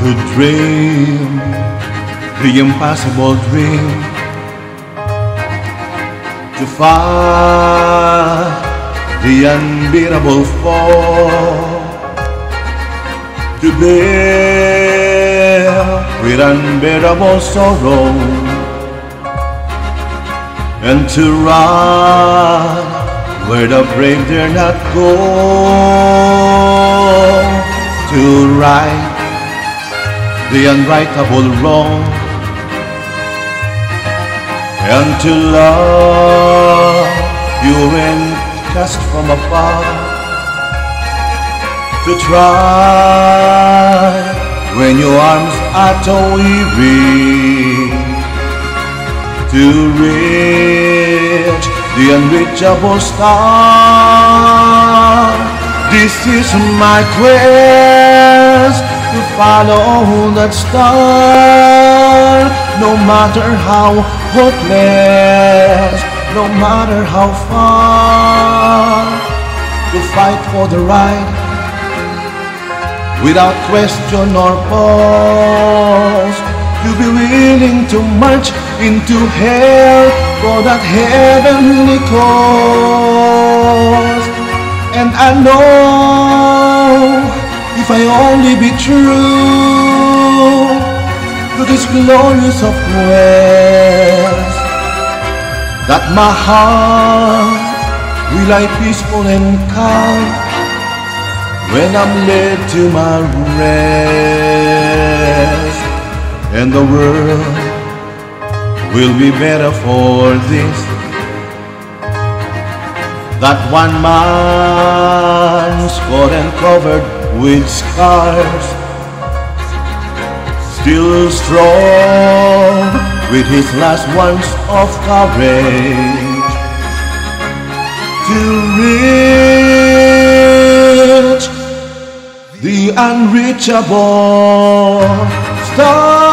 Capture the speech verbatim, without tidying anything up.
to dream the impossible dream, to fight the unbeatable fall, to bear with unbearable sorrow, and to run where the brave dare not go, to right the unrightable wrong, and to love you when cast from afar, to try when your arms are too weary, to reach the unreachable star. This is my quest, to follow that star, no matter how hopeless, no matter how far, to fight for the right without question or pause, to be willing to march into hell for that heavenly cause. And I know if I only be true to this glorious of quest, that my heart will lie peaceful and calm when I'm led to my rest, and the world will be better for this. That one man scarred and covered with scars, still strong with his last ounce of courage, to reach the unreachable star.